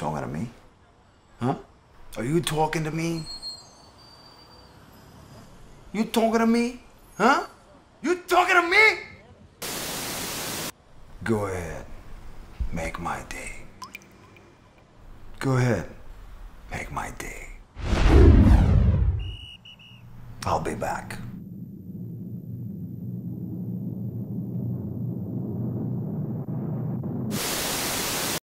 talking to me? Huh? Are you talking to me? You talking to me? Huh? You talking to me? Go ahead. Make my day. Go ahead. Make my day. I'll be back.